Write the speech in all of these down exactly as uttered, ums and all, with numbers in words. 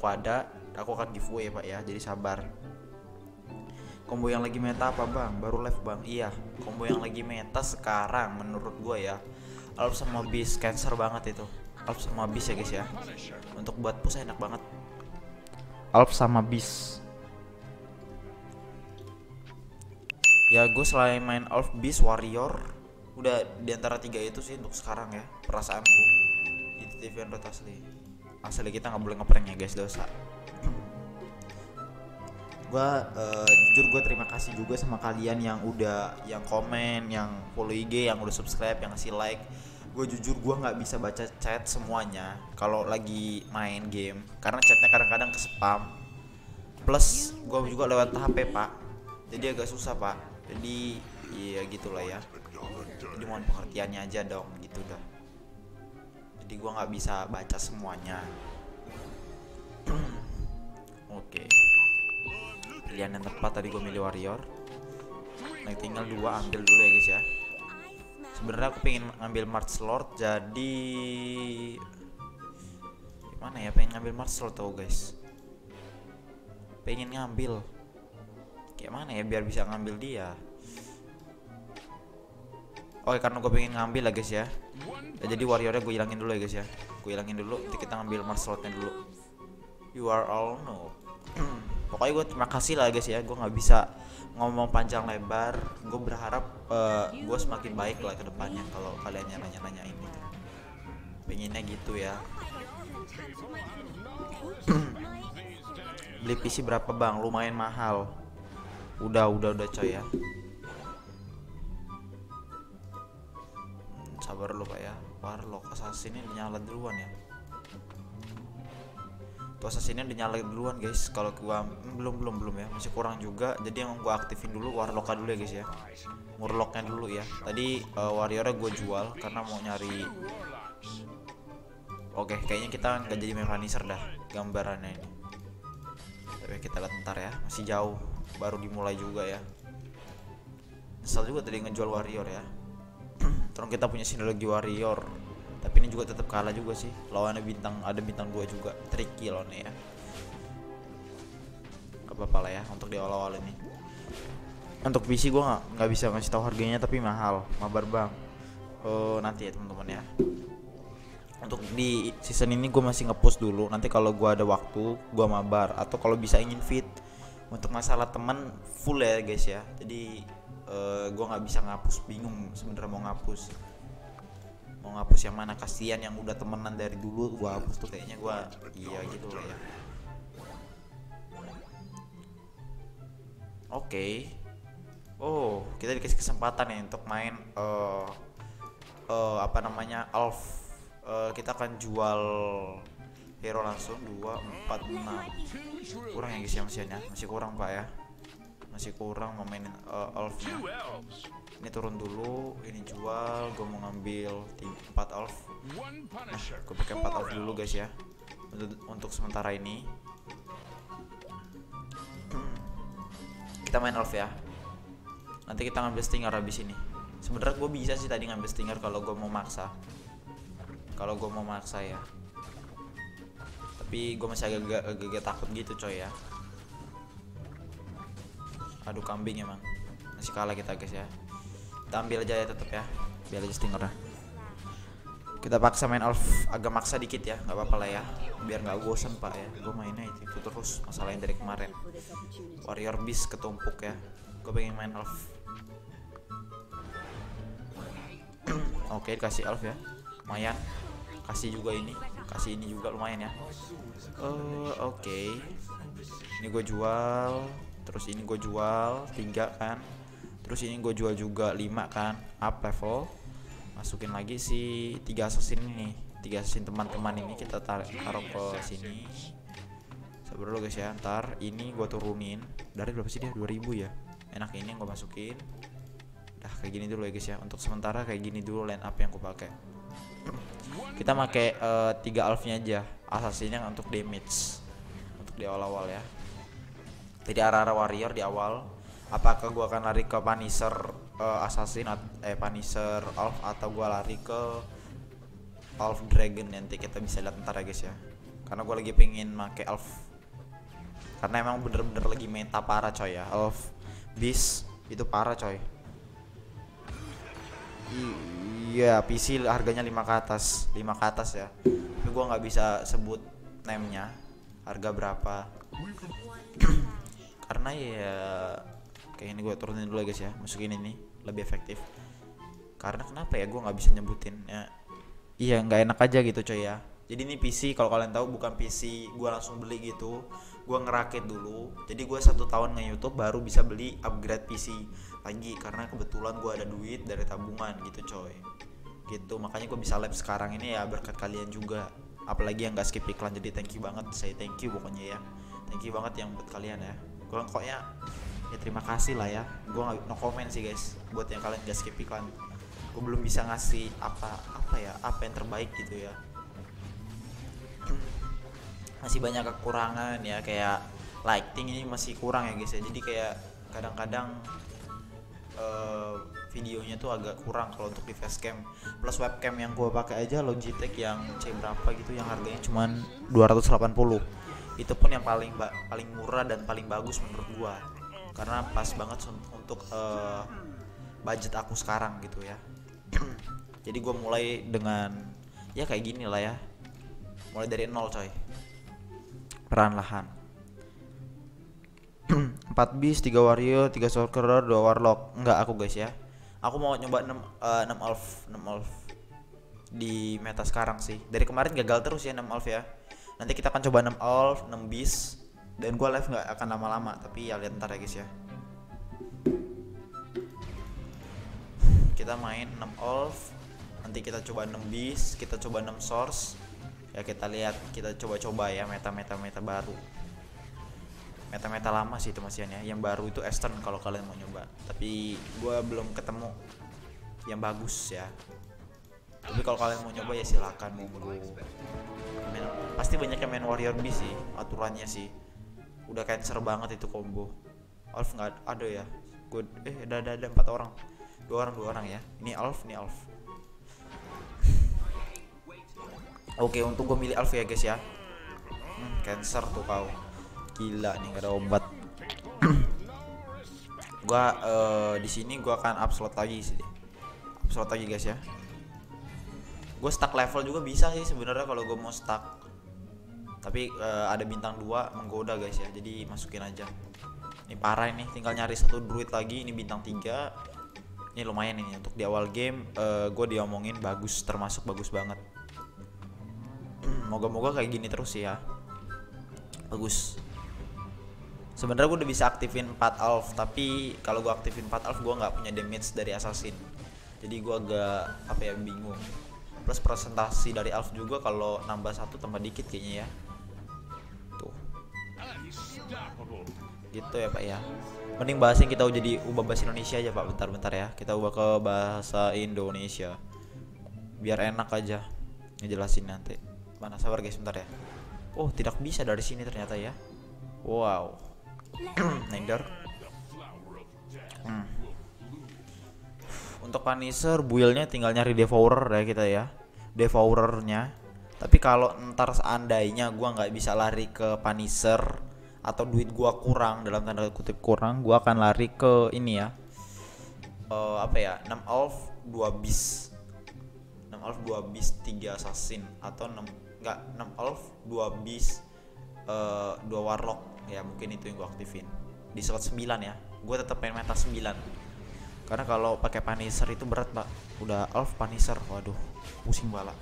ada, aku akan giveaway Pak ya, jadi sabar. Combo yang lagi meta apa Bang? Baru live Bang. Iya, combo yang lagi meta sekarang menurut gue ya, Alp sama Beast, cancer banget itu. Alp sama Beast ya guys ya. Untuk buat push enak banget. Alp sama Beast. Ya gue selain main Alp, Beast, Warrior, udah diantara tiga itu sih untuk sekarang ya, perasaanku. Itu T V Android asli. Asli kita nggak boleh ngeprank ya guys, dosa. Gue uh, jujur gue terima kasih juga sama kalian yang udah, yang komen, yang follow I G, yang udah subscribe, yang ngasih like. Gue jujur gue nggak bisa baca chat semuanya kalau lagi main game karena chatnya kadang-kadang ke spam. Plus gue juga lewat H P Pak, jadi agak susah Pak. Jadi iya gitulah ya. Jadi mohon pengertiannya aja dong gitu dah. Jadi gue nggak bisa baca semuanya. Oke. Okay. Pilihan yang tepat tadi gue milih Warrior. Nah tinggal dua, ambil dulu ya guys ya. Sebenarnya aku pengen ngambil March Lord, jadi gimana ya, pengen ngambil March Lord tau guys. Pengen ngambil kayak mana ya biar bisa ngambil dia. Oke, karena gue pengen ngambil lah guys ya. Ya jadi warriornya gue hilangin dulu ya guys ya. Gue hilangin dulu, nanti kita ngambil March Lordnya dulu. You are all no. Pokoknya gue terima kasih lah guys ya. Gue nggak bisa ngomong panjang lebar. Gue berharap uh, gue semakin baik lah ke depannya kalau kalian yang nanya-nanya ini. Pengennya gitu ya. Beli P C berapa Bang? Lumayan mahal. Udah, udah, udah coy ya. Hmm, sabar lu Pak ya. Warlock assassin ini nyala duluan ya. Tuh assassinnya udah nyala duluan guys. Kalau gua hmm, belum belum belum ya, masih kurang juga. Jadi yang gua aktifin dulu warlocknya dulu ya guys ya. Murlocknya dulu ya. Tadi uh, warriornya gua jual karena mau nyari. Oke, kayaknya kita nggak jadi main Vanisher dah gambarannya ini. Tapi kita lihat ntar ya, masih jauh, baru dimulai juga ya. Nyesel juga tadi ngejual warrior ya. Terus kita punya sinergi warrior, tapi ini juga tetap kalah juga sih. Lawannya bintang, ada bintang dua juga, tricky lawannya ya. Gak apa-apa lah ya untuk di awal-awal ini. Untuk P C gue nggak nggak bisa ngasih tahu harganya, tapi mahal, mabar Bang. Oh nanti ya teman-teman ya. Untuk di season ini gue masih ngepost dulu. Nanti kalau gue ada waktu gue mabar, atau kalau bisa ingin fit. Untuk masalah teman full ya guys ya. Jadi uh, gue nggak bisa ngapus, bingung sebenarnya mau ngapus. Mau ngapus yang mana, kasihan yang udah temenan dari dulu gue hapus tuh kayaknya gue iya gitu lah ya. Oke. Okay. Oh kita dikasih kesempatan ya untuk main uh, uh, apa namanya Alf. Uh, kita akan jual hero langsung dua, empat, enam. Kurang ya guys ya mesinnya, masih kurang Pak ya. Masih kurang mau mainin uh, Alf-nya. Ini turun dulu, ini jual, gue mau ngambil empat Alf. Nah, gue pakai empat Alf dulu guys ya. Untuk, untuk sementara ini. Kita main Alf ya. Nanti kita ngambil Stinger habis ini. Sebenarnya gue bisa sih tadi ngambil Stinger kalau gue mau maksa. Kalau gue mau maksa ya. Tapi gue masih agak, agak, agak takut gitu coy ya. Aduh kambing emang. Masih kalah kita guys ya. Kita ambil aja ya tetap ya. Biar aja Stinger dah. Kita paksa main Alf agak maksa dikit ya. Gak apa-apa lah ya. Biar gak bosan Pak ya. Gue mainnya itu, itu terus masalahin dari kemarin. Warrior Beast ketumpuk ya. Gue pengen main Alf. Oke dikasih Alf ya. Lumayan. Kasih juga ini, kasih ini juga lumayan ya. Uh, Oke, okay. Ini gue jual, terus ini gue jual tiga kan, terus ini gue jual juga lima kan, up level. Masukin lagi si tiga assassin ini, tiga assassin teman-teman ini kita taruh taruh ke sini. Sabar dulu guys ya, ntar ini gue turunin dari berapa sih dia, dua ribu ya. Enak ini gue masukin. Dah kayak gini dulu ya guys ya. Untuk sementara kayak gini dulu line up yang gue pakai. Kita pakai uh, tiga Alf-nya aja, assassinnya untuk damage untuk di awal-awal ya. Jadi arah-arah warrior di awal. Apakah gua akan lari ke Punisher uh, assassin eh Punisher Alf, atau gua lari ke Alf Dragon, nanti kita bisa lihat ntar ya guys ya. karena gue lagi pengen make elf, karena emang bener-bener lagi meta parah coy ya. Elf beast itu parah coy. Iya, P C harganya lima ke atas, lima ke atas ya. Tapi gue nggak bisa sebut name-nya, harga berapa. Karena ya kayak ini gue turunin dulu ya guys ya, masukin ini lebih efektif. Karena kenapa ya gue nggak bisa nyebutin ya? Iya, nggak enak aja gitu coy ya. Jadi ini P C, kalau kalian tahu bukan P C gue langsung beli gitu, gue ngerakit dulu. Jadi gue satu tahun nge-YouTube baru bisa beli upgrade P C lagi, karena kebetulan gue ada duit dari tabungan gitu coy. Gitu, makanya gue bisa live sekarang ini ya berkat kalian juga. Apalagi yang gak skip iklan, jadi thank you banget, saya thank you pokoknya ya. Thank you banget yang buat kalian ya. Gue pokoknya ya terima kasih lah ya. Gue nggak no comment sih guys buat yang kalian gak skip iklan. Gue belum bisa ngasih apa apa ya apa yang terbaik gitu ya. Masih banyak kekurangan ya, kayak lighting ini masih kurang ya guys ya. Jadi kayak kadang-kadang uh, videonya tuh agak kurang kalau untuk di facecam. Plus webcam yang gue pakai aja Logitech yang C berapa gitu, yang harganya cuman dua ratus delapan puluh. Itu pun yang paling paling murah dan paling bagus menurut gue, karena pas banget untuk uh, budget aku sekarang gitu ya. Jadi gue mulai dengan ya kayak gini lah ya, mulai dari nol coy, perlahan-lahan. Empat beast, tiga warrior, tiga sorcerer, dua warlock. Enggak aku guys ya. Aku mau nyoba enam uh, enam elf, enam elf di meta sekarang sih. Dari kemarin gagal terus ya enam elf ya. Nanti kita akan coba enam elf, enam beast, dan gua live nggak akan lama-lama, tapi ya lihat ntar ya guys ya. Kita main enam elf, nanti kita coba enam beast, kita coba enam source. Ya kita lihat, kita coba-coba ya meta-meta meta baru. Meta-meta lama sih itu masian ya. Yang baru itu Eastern kalau kalian mau nyoba. Tapi gue belum ketemu yang bagus ya. Tapi kalau kalian mau nyoba ya silakan monggo. Pasti banyak yang main Warrior Beast sih, aturannya sih. Udah cancer banget itu combo. Elf nggak ada ya. Gue eh ada ada ada empat orang. Dua orang dua orang ya. Ini Elf, ini Elf. Oke, untuk gue milih Elf ya guys ya. Hmm, cancer tuh kau. Gila nih gak ada obat. Gua uh, di sini gua akan up slot lagi sih. Up slot lagi guys ya. Gue stuck level juga bisa sih sebenarnya kalau gue mau stuck. Tapi uh, ada bintang dua menggoda guys ya. Jadi masukin aja. Ini parah ini, tinggal nyari satu druid lagi. Ini bintang tiga. Ini lumayan ini untuk di awal game uh, gue diomongin bagus, termasuk bagus banget. Moga-moga kayak gini terus sih ya. Bagus. Sebenarnya gue udah bisa aktifin empat elf, tapi kalau gue aktifin empat elf gue nggak punya damage dari assassin. Jadi gue agak apa ya bingung. Plus presentasi dari elf juga kalau nambah satu tambah dikit kayaknya ya. Tuh. Gitu ya Pak ya. Mending bahasa yang kita jadi ubah bahasa Indonesia aja Pak, bentar-bentar ya. Kita ubah ke bahasa Indonesia. Biar enak aja ngejelasin nanti. Mana sabar guys bentar ya. Oh, tidak bisa dari sini ternyata ya. Wow. Nender. Hmm. Untuk Punisher build-nya tinggal nyari Devourer ya kita ya. Devourernya. Tapi kalau ntar seandainya gua nggak bisa lari ke Punisher atau duit gua kurang, dalam tanda kutip kurang, gua akan lari ke ini ya. Uh, apa ya? enam elf, dua beast. enam elf, dua beast, tiga assassin atau enam enggak enam elf, dua beast, uh, dua warlock. Ya mungkin itu yang gue aktifin di slot sembilan ya. Gue tetap main meta sembilan karena kalau pakai Punisher itu berat Pak. Udah elf Punisher, waduh pusing bala.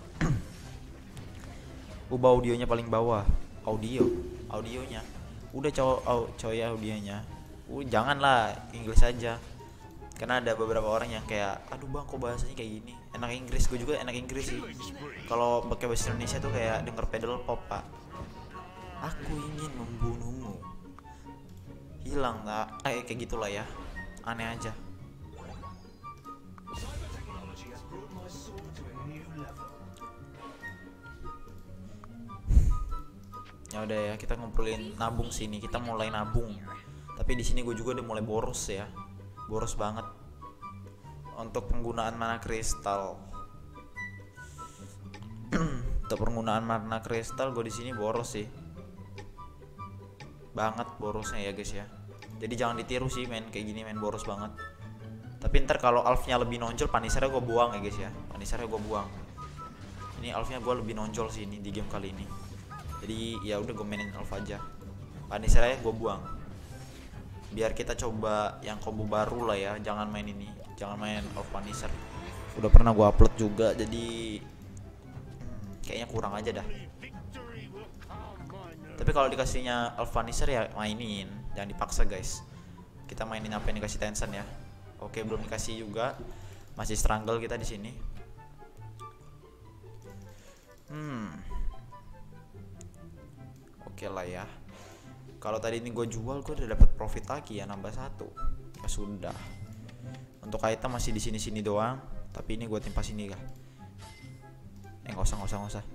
Ubah audionya paling bawah. Audio audionya udah cowok oh, coy audionya uh, janganlah Inggris aja, karena ada beberapa orang yang kayak aduh bang kok bahasanya kayak gini. Enak Inggris, gue juga enak Inggris sih. Kalau pakai bahasa Indonesia tuh kayak denger pedal pop Pak. Aku ingin membunuhmu. Hilang tak? Eh kayak gitulah ya. Aneh aja. Ya udah ya, kita ngumpulin nabung sini. Kita mulai nabung. Tapi di sini gue juga udah mulai boros ya. Boros banget. Untuk penggunaan mana kristal. Untuk penggunaan mana kristal gue di sini boros sih. Banget borosnya ya guys ya. Jadi jangan ditiru sih main kayak gini, main boros banget. Tapi ntar kalau Alf-nya lebih nonjol, Punisher-nya gue buang ya guys ya. Punisher-nya gue buang. Ini Alf-nya gue lebih nonjol sih ini di game kali ini. Jadi ya udah gue mainin Alf aja. Punisher-nya gue buang. Biar kita coba yang combo baru lah ya. Jangan main ini, jangan main Alf Punisher. Udah pernah gue upload juga, jadi hmm, kayaknya kurang aja dah. Tapi kalau dikasihnya Alf Punisher ya mainin, jangan dipaksa guys. Kita mainin apa yang dikasih Tencent ya. Oke, belum dikasih juga, masih struggle kita di sini. Hmm, oke lah ya. Kalau tadi ini gue jual, gue udah dapat profit lagi ya, nambah satu. Ya sudah. Untuk item masih di sini-sini doang, tapi ini gue timpa sini kah? Eh nggak usah, nggak usah, nggak usah.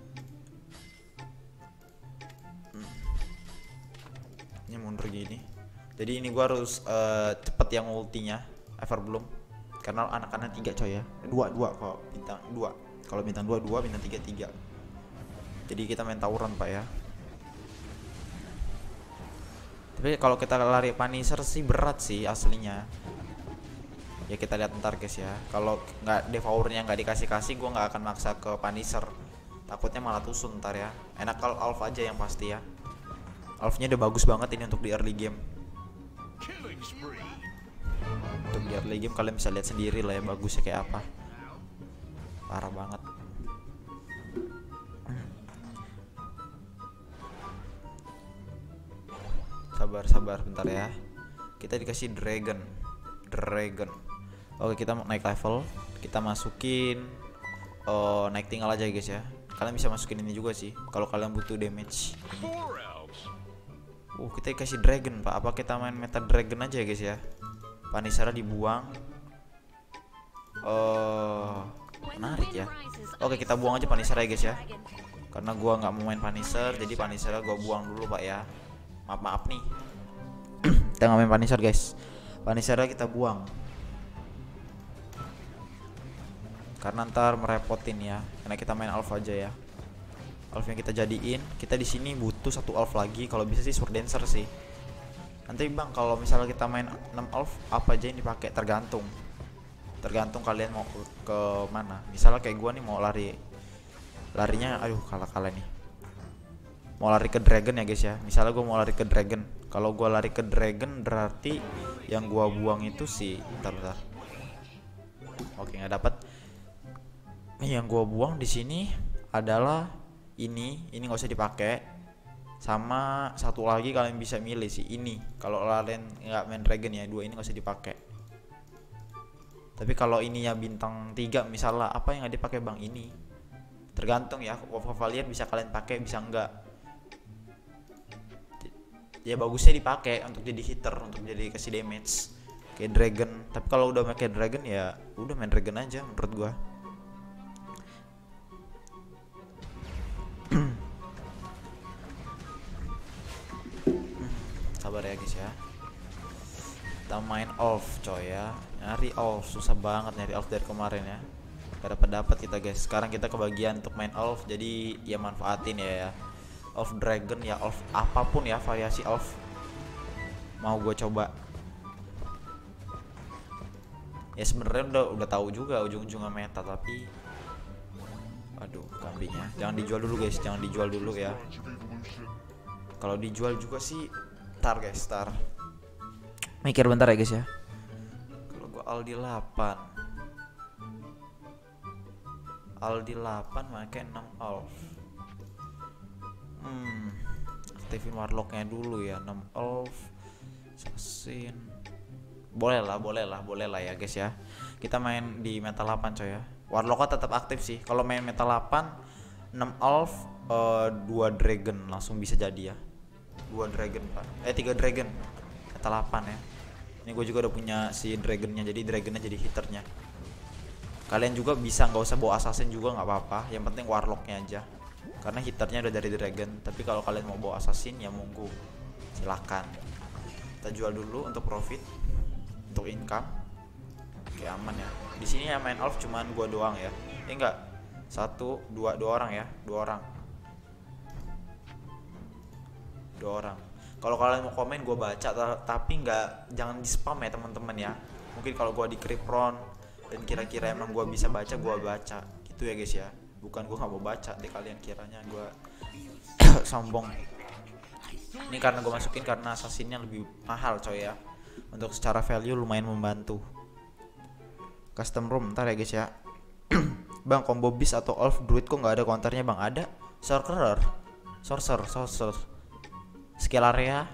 Ini mundur gini, jadi ini gua harus uh, cepet yang ultinya Everbloom, karena anak-anak tiga coy ya, dua dua kalau bintang dua, kalau bintang dua dua, bintang tiga tiga, jadi kita main tawuran pak ya. Tapi kalau kita lari Punisher sih berat sih aslinya ya, kita lihat ntar guys ya. Kalau nggak devournya nggak dikasih kasih, gua nggak akan maksa ke Punisher, takutnya malah tusun ntar ya. Enak kalau Alf aja yang pasti ya. Alf-nya udah bagus banget ini untuk di early game. Untuk di early game kalian bisa lihat sendiri lah ya bagusnya kayak apa. Parah banget. Sabar sabar bentar ya. Kita dikasih dragon. Dragon. Oke, kita naik level. Kita masukin oh, naik tinggal aja guys ya. Kalian bisa masukin ini juga sih kalau kalian butuh damage. Uh, kita dikasih dragon pak. Apa kita main meta dragon aja ya guys ya? Punisher dibuang. Uh, menarik ya. Oke, kita buang aja Punisher ya guys ya. Karena gua nggak mau main Punisher, jadi Punisher gua buang dulu pak ya. Maaf maaf nih. Kita nggak main Punisher guys. Punisher kita buang. Karena ntar merepotin ya. Karena kita main Alpha aja ya. Alf yang kita jadiin, kita di sini butuh satu Alf lagi. Kalau bisa sih Sword Dancer sih. Nanti bang, kalau misalnya kita main enam Alf, apa aja yang dipakai? Tergantung. Tergantung kalian mau ke, ke mana. Misalnya kayak gua nih mau lari, larinya, aduh kalah kalah nih. Mau lari ke Dragon ya guys ya. Misalnya gua mau lari ke Dragon. Kalau gua lari ke Dragon berarti yang gua buang itu sih, bentar bentar. Oke nggak dapat. Yang gua buang di sini adalah ini, ini nggak usah dipakai. Sama satu lagi kalian bisa milih sih ini. Kalau kalian nggak main dragon ya, dua ini nggak usah dipakai. Tapi kalau ininya bintang tiga misalnya, apa yang nggak dipakai bang? Ini tergantung ya. Cavalier bisa kalian pakai, bisa enggak. Ya bagusnya dipakai untuk jadi hitter, untuk jadi kasih damage kayak dragon. Tapi kalau udah pakai dragon ya udah main dragon aja menurut gua. Sabar ya guys ya. Kita main off coy ya. Nyari off susah banget nyari off dari kemarin ya. Gak dapat dapat kita guys. Sekarang kita kebagian untuk main off, jadi ya manfaatin ya ya. Off dragon ya, off apapun ya, variasi off mau gue coba. Ya sebenarnya udah udah tahu juga ujung-ujungnya meta, tapi aduh kambingnya jangan dijual dulu guys, jangan dijual dulu ya. Kalau dijual juga sih tar guys, tar mikir bentar ya guys ya. Kalau gua Aldi delapan, Aldi delapan pakai enam Alf. Hmm, aktifin warlocknya dulu ya, enam Alf, assassin. Boleh lah, boleh lah, boleh lah ya guys ya. Kita main di meta delapan coy ya. Warlocknya tetap aktif sih. Kalau main meta delapan, enam Alf, uh, dua dragon langsung bisa jadi ya. Dua dragon pak, eh tiga dragon, meta delapan ya. Ini gue juga udah punya si dragonnya, jadi dragonnya jadi hitternya. Kalian juga bisa nggak usah bawa assassin juga nggak apa-apa, yang penting warlocknya aja, karena hitternya udah dari dragon. Tapi kalau kalian mau bawa assassin ya monggo, silakan. Kita jual dulu untuk profit, untuk income. Oke aman ya. Di sini yang main Alf cuman gua doang ya. Eh enggak, Satu, dua, dua orang ya, dua orang. Dua orang. Kalau kalian mau komen gue baca, tapi nggak, jangan di spam ya teman-teman ya. Mungkin kalau gue di Kripron dan kira-kira emang gue bisa baca, gue baca gitu ya guys ya. Bukan gue nggak mau baca deh kalian kiranya gue sombong. Ini karena gue masukin karena assassinnya lebih mahal coy ya. Untuk secara value lumayan membantu. Custom room ntar ya guys ya. Bang, combo beast atau elf druid kok nggak ada counternya bang? Ada sorcerer, sorcerer, sorcerer. Skill area.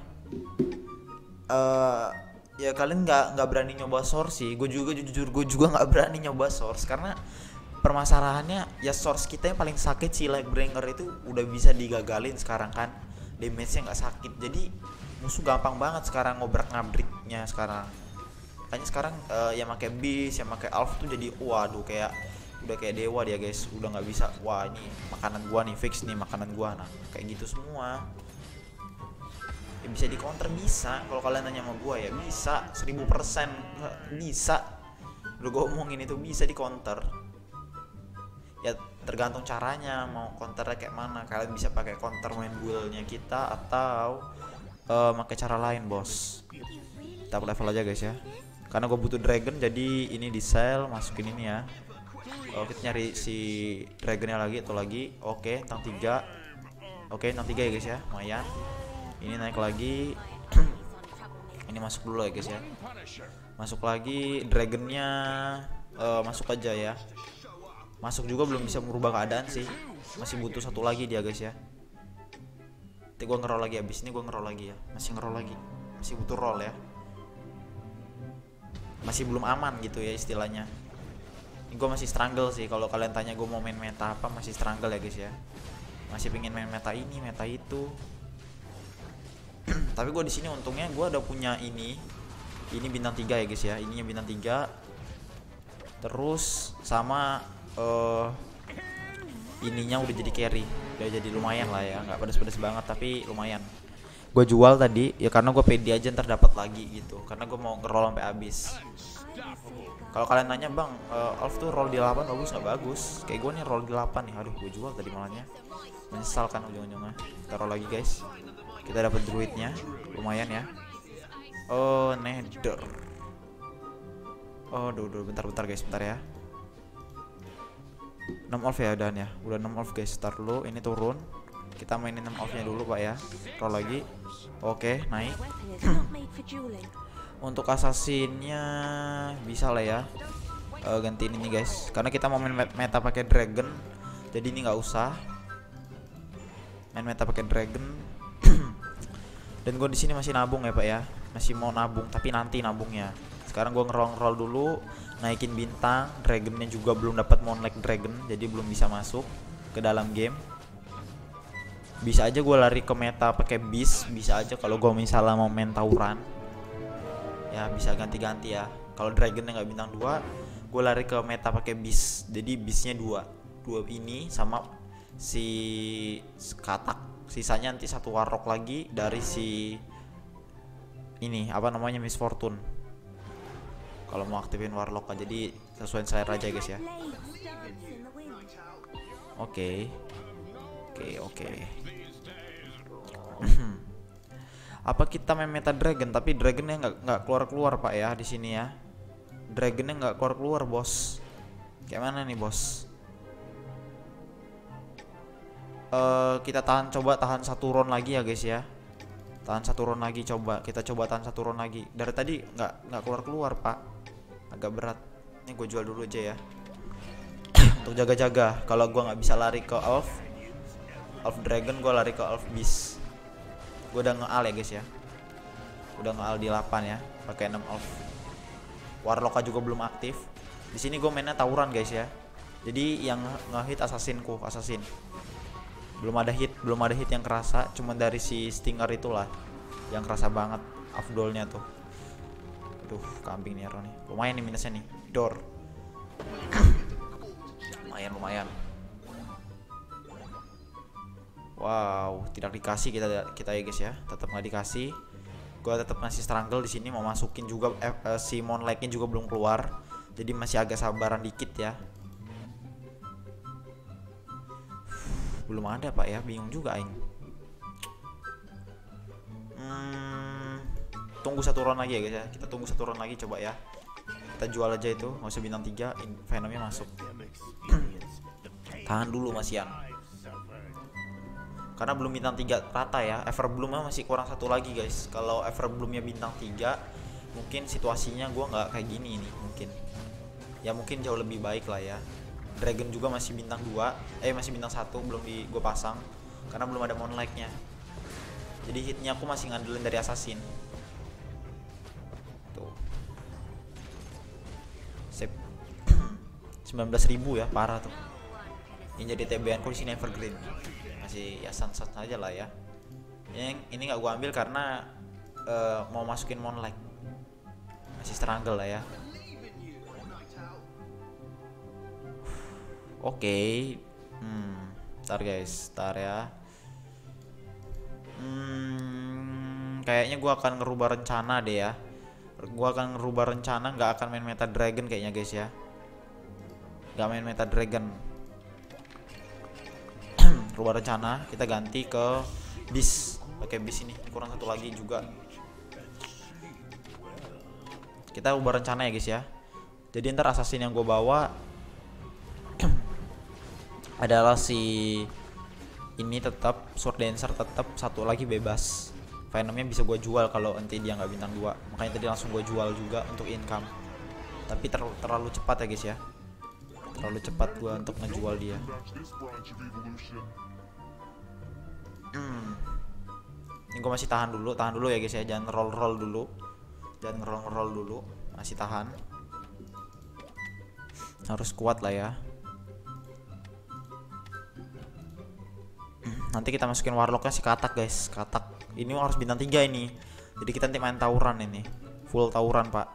Uh, ya kalian nggak nggak berani nyoba source sih. Gue juga jujur gue juga nggak berani nyoba source karena permasalahannya ya source kita yang paling sakit si Lightbringer itu udah bisa digagalin sekarang kan. Damage-nya nggak sakit. Jadi musuh gampang banget sekarang ngobrak-ngabriknya sekarang. Makanya sekarang uh, yang pakai beast, yang pakai elf tuh jadi waduh kayak udah kayak dewa dia guys. Udah nggak bisa. Wah, ini makanan gua nih, fix nih makanan gua. Nah, kayak gitu semua. Ya bisa di counter bisa. Kalau kalian nanya sama gua ya bisa seribu persen bisa. Udah gua omongin itu bisa di counter. Ya tergantung caranya mau counternya kayak mana. Kalian bisa pakai counter main build-nya kita atau uh, pakai cara lain, bos. Kita up level aja guys ya. Karena gue butuh dragon jadi ini di sell, masukin ini ya. Oh, kita nyari si dragonnya lagi atau lagi. Oke, tang tiga. Oke, tang tiga ya guys ya. Lumayan. Ini naik lagi. Ini masuk dulu ya guys ya. Masuk lagi dragonnya, uh, masuk aja ya. Masuk juga belum bisa merubah keadaan sih. Masih butuh satu lagi dia guys ya. Nanti gue ngeroll lagi, abis ini gue ngeroll lagi ya. Masih ngeroll lagi. Masih butuh roll ya. Masih belum aman gitu ya istilahnya. Ini gue masih struggle sih. Kalau kalian tanya gue mau main meta apa, masih struggle ya guys ya. Masih pengen main meta ini, meta itu. Tapi gue di sini untungnya gue udah punya ini. Ini bintang tiga ya guys ya. Ininya bintang tiga. Terus sama uh, ininya udah jadi carry. Udah jadi lumayan lah ya. Nggak pedes-pedes banget tapi lumayan. Gue jual tadi ya karena gue pede aja ntar dapat lagi gitu. Karena gue mau nge-roll sampai habis. Kalau kalian nanya bang, uh, elf tuh roll di delapan bagus nggak bagus? Kayak gue nih roll di delapan nih. Aduh, gue jual tadi malahnya. Menyesal kan ujung-ujungnya. Kita roll lagi guys. Kita dapat druidnya, lumayan ya. Oh, nether. Oh, duh, duh, bentar-bentar guys, bentar ya. enam elf ya dan ya. Udah enam elf guys. Start dulu, ini turun. Kita mainin enam elf-nya dulu pak ya. Roll lagi. Oke, naik. Untuk assassinnya bisa lah ya. Uh, gantiin ini guys. Karena kita mau main meta pakai dragon. Jadi ini nggak usah. Main meta pakai dragon. Dan gue di sini masih nabung ya pak ya. Masih mau nabung tapi nanti nabungnya. Sekarang gue ngerol-ngerol dulu, naikin bintang. Dragonnya juga belum dapat Moonlight Dragon, jadi belum bisa masuk ke dalam game. Bisa aja gue lari ke meta pakai beast, bisa aja kalau gue misalnya mau main tawuran. Ya bisa ganti-ganti ya. Kalau dragonnya nggak bintang dua, gue lari ke meta pakai beast. Jadi beastnya dua, dua ini sama si katak. Sisanya nanti satu warlock lagi dari si ini apa namanya Miss Fortune. Kalau mau aktifin warlock aja, jadi sesuai selera aja guys ya. Oke, oke, oke. Apa kita main meta dragon tapi dragonnya nggak nggak keluar keluar pak ya di sini ya. Dragonnya nggak keluar keluar bos. Kayak mana nih bos? Uh, kita tahan coba tahan satu round lagi ya guys ya. Tahan satu round lagi coba. Kita coba tahan satu round lagi. Dari tadi nggak nggak keluar keluar pak. Agak berat. Ini gue jual dulu aja ya. Untuk jaga-jaga. Kalau gue nggak bisa lari ke elf, elf dragon, gue lari ke elf beast. Gue udah nge-al ya guys ya. Udah nge-al di delapan ya. Pakai enam elf. Warlock juga belum aktif. Di sini gue mainnya tawuran guys ya. Jadi yang nge-hit assassin-ku, assassin. Belum ada hit, belum ada hit yang kerasa. Cuma dari si Stinger itulah yang kerasa banget afdolnya tuh. Aduh, kambing nih nih. Lumayan nih minusnya nih. Door. lumayan lumayan. Wow, tidak dikasih kita kita ya guys ya. Tetap nggak dikasih. Gua tetap masih struggle di sini mau masukin juga eh, eh, si Moonlight-nya juga belum keluar. Jadi masih agak sabaran dikit ya. Belum ada pak ya, bingung juga aing. Hmm, tunggu satu round lagi ya guys ya. Kita tunggu satu round lagi coba ya. Kita jual aja itu, nggak usah bintang tiga. Venomnya masuk. Tahan dulu Mas Ian. Karena belum bintang tiga rata ya. Everbloomnya masih kurang satu lagi guys. Kalau Everbloomnya bintang tiga, mungkin situasinya gua nggak kayak gini nih mungkin. Ya mungkin jauh lebih baik lah ya. Dragon juga masih bintang dua, eh masih bintang satu, belum di gue pasang karena belum ada monlike-nya. Jadi hitnya aku masih ngandelin dari assassin. Tuh. Sip. sembilan belas ribu ya, parah tuh. Ini jadi T B-an ku di sini evergreen. Masih ya san-san aja lah ya. Yang ini nggak gue ambil karena uh, mau masukin monlike. Masih struggle lah ya. Oke, okay. hmm, ntar guys, ntar ya. Hmm, kayaknya gue akan ngerubah rencana deh ya. Gue akan ngerubah rencana, nggak akan main meta dragon kayaknya guys ya. Nggak main meta dragon. Rubah rencana, kita ganti ke bis. Pakai bis ini, kurang satu lagi juga. Kita ubah rencana ya guys ya. Jadi ntar assassin yang gue bawa adalah si ini tetap sword dancer, tetap satu lagi bebas. Venomnya bisa gue jual kalau nanti dia nggak bintang dua, makanya tadi langsung gue jual juga untuk income. Tapi ter terlalu cepat ya guys ya, terlalu cepat gue untuk ngejual dia. hmm. Ini gue masih tahan dulu, tahan dulu ya guys ya, jangan roll roll dulu, jangan roll roll dulu, masih tahan, harus kuat lah ya. Nanti kita masukin warlocknya si katak guys, katak ini harus bintang tiga ini. Jadi kita nanti main tawuran ini, full tawuran pak.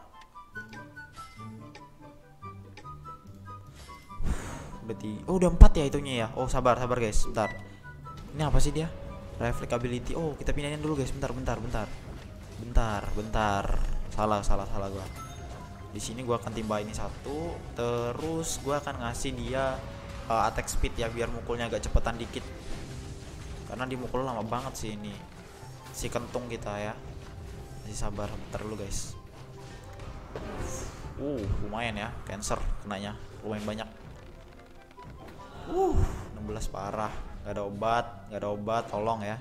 Berarti oh udah empat ya itunya ya. Oh sabar sabar guys, bentar. Ini apa sih dia? Reflect ability. Oh kita pindahin dulu guys, bentar bentar bentar bentar bentar. Salah salah salah gua. Di sini gua akan timba ini satu, terus gua akan ngasih dia uh, attack speed ya, biar mukulnya agak cepetan dikit. Karena dimukul lama banget sih ini si kentung kita ya. Masih sabar bentar dulu guys. Uh lumayan ya, cancer kenanya lumayan banyak. Uh enam belas parah. Gak ada obat, gak ada obat, tolong ya.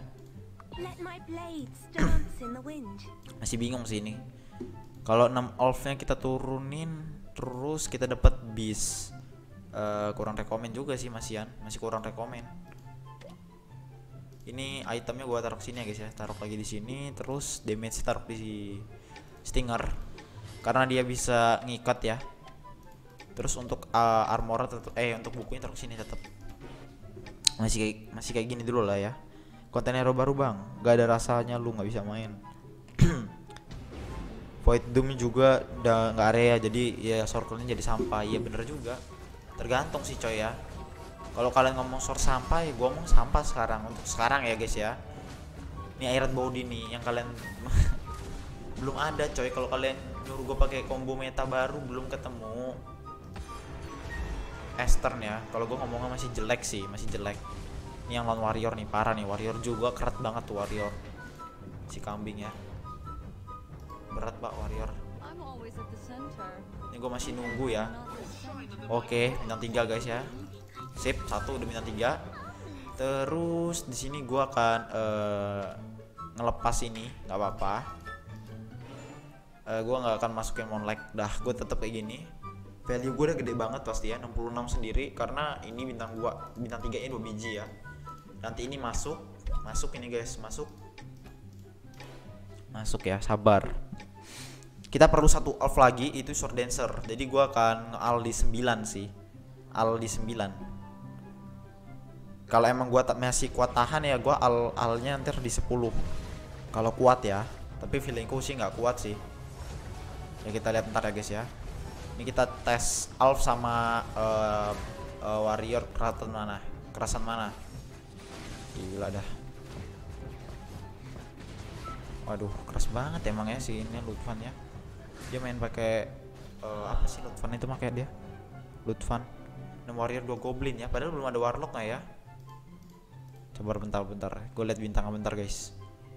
Masih bingung sih ini. Kalau enam elf-nya kita turunin terus kita dapat beast, uh, kurang rekomen juga sih Masian, masih kurang rekomen. Ini itemnya gua taruh sini ya guys ya, taruh lagi di sini, terus damage taruh di stinger karena dia bisa ngikat ya. Terus untuk uh, armor tetap, eh untuk bukunya taruh sini tetap. Masih kayak masih kayak gini dulu lah ya. Kontennya baru bang, gak ada rasanya lu nggak bisa main. Void Doom juga udah nggak area, jadi ya circle-nya jadi sampah. Iya bener juga, tergantung sih coy ya. Kalau kalian ngomong source sampah, ya gue ngomong sampah sekarang. Untuk sekarang ya guys ya. Ini Iron Body nih yang kalian belum ada coy. Kalau kalian nyuruh gue pakai combo meta baru belum ketemu. Eastern ya. Kalau gue ngomongnya masih jelek sih, masih jelek. Ini yang lawan warrior nih, parah nih. Warrior juga kerat banget tuh warrior. Si kambing ya. Berat pak warrior. Ini gue masih nunggu ya. Oke, bintang tiga guys ya. Sip, satu udah bintang tiga. Terus di sini gua akan uh, ngelepas ini, nggak apa-apa. Uh, gua nggak akan masukin monlike, dah. Gua tetap kayak gini. Value gua udah gede banget pasti ya, enam puluh enam sendiri karena ini bintang gua, bintang tiga nya dua biji ya. Nanti ini masuk, masuk ini guys, masuk. Masuk ya, sabar. Kita perlu satu elf lagi, itu sword dancer. Jadi gua akan nge-al di sembilan sih. Al di sembilan. Kalau emang gua tak masih kuat tahan ya gua al alnya nanti di sepuluh. Kalau kuat ya, tapi feelingku sih nggak kuat sih. Ya kita lihat ntar ya guys ya. Ini kita tes alf sama uh, uh, warrior kerasan mana? Kerasan mana? Gila dah. Waduh, keras banget emang ya si ini Lutfan ya. Dia main pakai uh, apa sih Lutfan itu makanya dia? Lutfan. enam warrior dua goblin ya, padahal belum ada warlock nggak ya? Sabar bentar-bentar, gue lihat bintangnya bentar guys.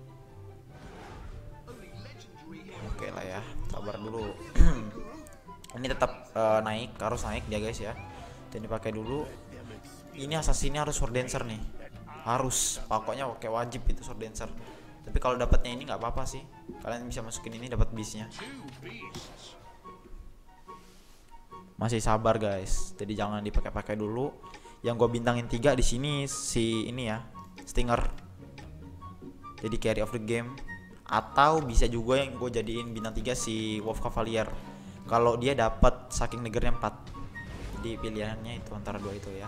Oke lah ya, sabar dulu. Ini tetap uh, naik, harus naik dia guys ya. Dan dipakai dulu. Ini assassinnya harus sword dancer nih, harus, pokoknya kayak wajib itu sword dancer. Tapi kalau dapatnya ini nggak apa-apa sih, kalian bisa masukin ini dapat beastnya. Masih sabar guys, jadi jangan dipakai-pakai dulu. Yang gue bintangin tiga di sini si ini ya, Stinger. Jadi carry of the game. Atau bisa juga yang gue jadiin bintang tiga si Wolf Cavalier. Kalau dia dapat saking negernya empat. Jadi pilihannya itu antara dua itu ya.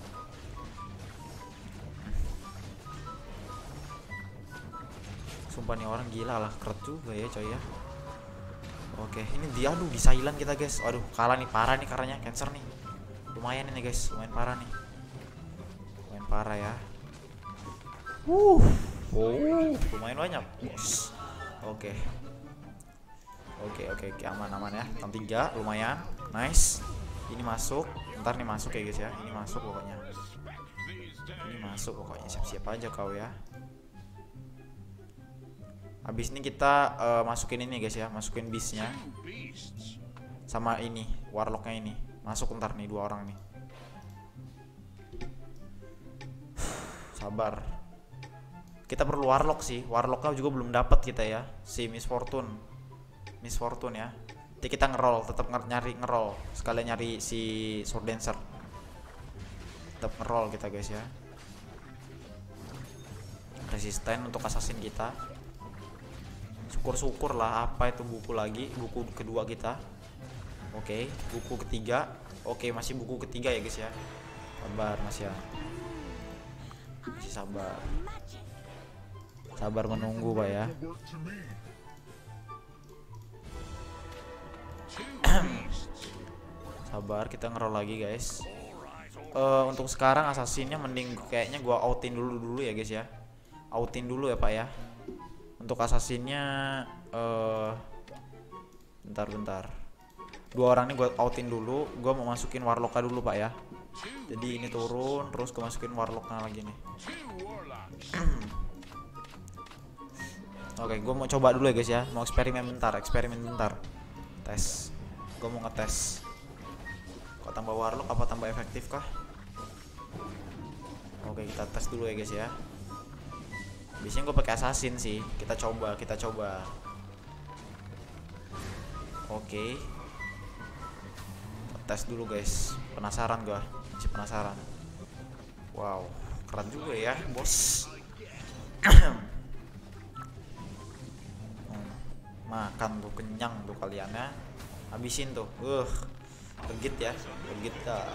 Sumpah nih orang gila lah, keren juga ya coy ya. Oke, ini dia, aduh di silent kita guys. Aduh kalah nih, parah nih karanya cancer nih. Lumayan ini guys, lumayan parah nih. Lumayan parah ya. Uh, oh, lumayan banyak bos. Oke. Oke oke oke, aman aman ya. Enam tiga lumayan, nice. Ini masuk, ntar nih masuk ya guys ya. Ini masuk pokoknya. Ini masuk pokoknya, siap-siap aja kau ya. Habis ini kita uh, masukin ini guys ya, masukin beastnya sama ini warlocknya ini masuk ntar nih, dua orang nih. Sabar, kita perlu warlock sih, warlocknya juga belum dapat kita ya, si Miss Fortune, Miss Fortune ya. Nanti kita ngeroll, tetap nyari ngeroll, sekalian nyari si sword dancer, tetap ngeroll kita guys ya. Resisten untuk assassin kita. Syukur-syukur lah, apa itu buku lagi, buku kedua kita. Oke, buku ketiga. Oke, masih buku ketiga ya guys ya. Sabar Mas ya. Masih sabar. Sabar menunggu Pak ya. Sabar, kita ngeroll lagi guys. Uh, untuk sekarang assassinnya mending kayaknya gua outin dulu dulu ya guys ya. Outin dulu ya Pak ya. Untuk assassinnya uh, bentar-bentar, dua orang ini gue outin dulu. Gue mau masukin warlocknya dulu Pak ya. Jadi ini turun, terus gue masukin warlocknya lagi nih. Oke, gue mau coba dulu ya guys ya. Mau eksperimen bentar, eksperimen bentar. Tes, gue mau ngetes kok tambah warlock apa tambah efektif kah. Oke, kita tes dulu ya guys ya. Biasanya gue pakai assassin sih. Kita coba, kita coba. Oke. Tes dulu guys. Penasaran gue, masih penasaran. Wow, keren juga ya, bos. Makan tuh, kenyang tuh kaliannya. Habisin tuh. Uh, legit ya, legit dah.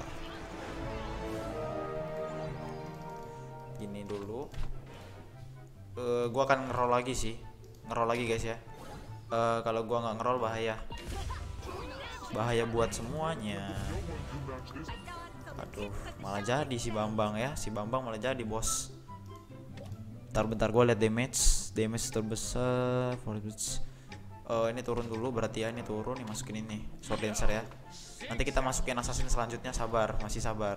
Gini dulu. Uh, gua akan ngeroll lagi sih, ngeroll lagi guys ya. Uh, kalau gua nggak ngeroll bahaya, bahaya buat semuanya. Aduh, malah jadi si Bambang ya, si Bambang malah jadi bos. Bentar-bentar gua lihat damage, damage terbesar. Uh, ini turun dulu berarti ya, ini turun, nih masukin ini sword dancer ya. Nanti kita masukin assassin selanjutnya, sabar, masih sabar.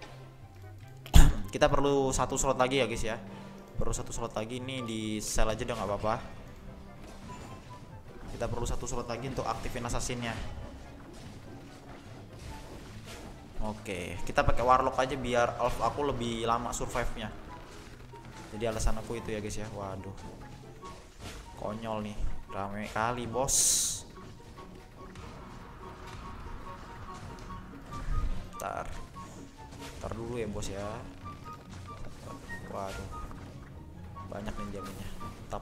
Kita perlu satu slot lagi ya guys ya. Perlu satu slot lagi nih, di sell aja udah nggak apa-apa. Kita perlu satu slot lagi untuk aktifin assassinnya. Oke, kita pakai warlock aja biar elf aku lebih lama survive-nya. Jadi alasan aku itu ya guys ya. Waduh, konyol nih, rame kali bos. Ntar, ntar dulu ya bos ya. Waduh, banyak nih jaminnya. Tap.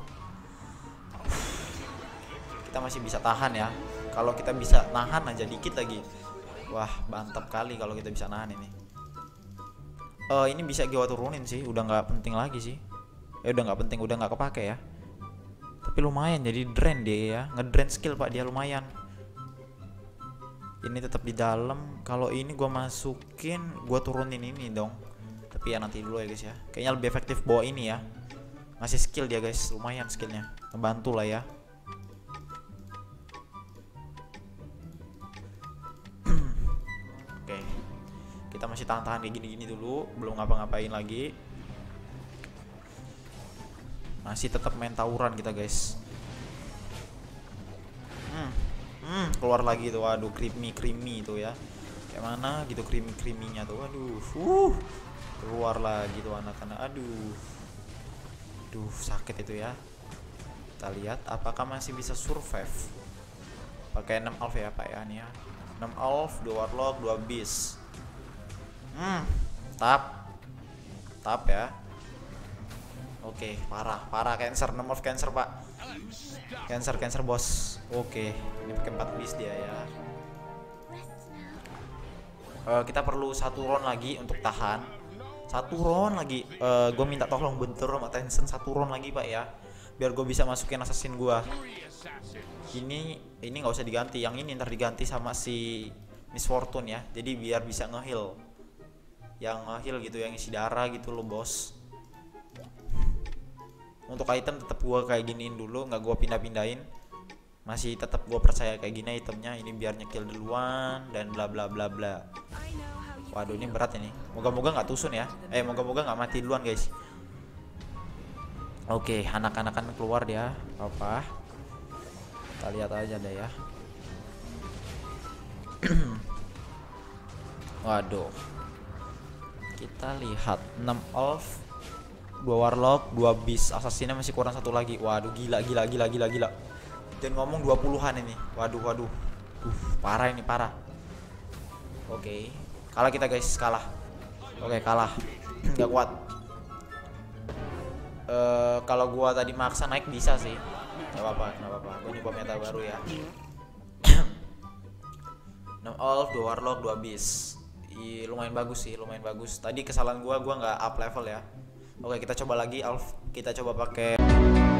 Kita masih bisa tahan ya. Kalau kita bisa nahan aja dikit lagi, wah mantap kali kalau kita bisa nahan ini. Uh, ini bisa gua turunin sih, udah nggak penting lagi sih. Ya udah nggak penting, udah nggak kepake ya. Tapi lumayan jadi drain dia ya, ngedrain skill Pak dia lumayan. Ini tetap di dalam. Kalau ini gua masukin, gua turunin ini dong. Tapi ya nanti dulu ya guys ya. Kayaknya lebih efektif bawa ini ya. Ngasih skill dia guys, lumayan skillnya, ngebantu lah ya. Oke, kita masih tahan-tahan kayak gini-gini dulu, belum ngapa-ngapain lagi. Masih tetap main tawuran kita guys. Hmm, hmm keluar lagi tuh. Waduh, creamy creamy itu ya. Kayak mana gitu creamy creaminya tuh. Waduh, uh, keluar lagi tuh anak-anak. Aduh, duh sakit itu ya. Kita lihat apakah masih bisa survive. Pakai enam elf ya Pak ya nih ya. enam elf, dua warlock, dua beast. Hmm, tap. Tap ya. Oke, parah, parah cancer, enam elf cancer, Pak. Cancer, cancer bos. Oke, ini pakai empat beast dia ya. Uh, kita perlu satu round lagi untuk tahan. Satu round lagi. Uh, gue minta tolong bentar sama Tencent satu round lagi, Pak ya. Biar gue bisa masukin assassin gue. Ini ini nggak usah diganti, yang ini ntar diganti sama si Miss Fortune ya. Jadi biar bisa ngeheal, yang ngeheal gitu, yang isi darah gitu loh bos. Untuk item tetap gua kayak giniin dulu, nggak gua pindah-pindahin. Masih tetap gua percaya kayak gini itemnya. Ini biar nyekill duluan dan bla bla bla bla. Waduh, ini berat ini. Moga-moga nggak tusun ya. Eh moga-moga nggak mati duluan guys. Oke, anak-anakan keluar dia. Apa? Kita lihat aja deh ya. Waduh. Kita lihat enam elf, dua warlock, dua beast. Assassinnya masih kurang satu lagi. Waduh, gila gila gila gila gila. Dan ngomong dua puluhan ini. Waduh waduh. Duh, parah ini parah. Oke. Kalah kita guys, kalah. Oke, kalah. Nggak kuat. Uh, kalau gua tadi maksa naik bisa sih. Gak apa-apa, gak apa-apa. Gue nyoba meta baru ya. enam elf, dua warlock, dua beast. I, lumayan bagus sih, lumayan bagus. Tadi kesalahan gua, gua nggak up level ya. Oke, kita coba lagi elf. Kita coba pakai